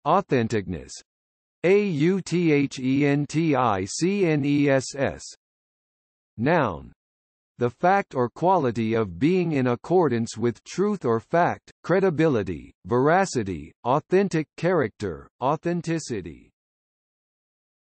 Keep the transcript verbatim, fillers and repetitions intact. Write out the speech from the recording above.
Authenticness. Authenticness. Noun. The fact or quality of being in accordance with truth or fact, credibility, veracity, authentic character, authenticity.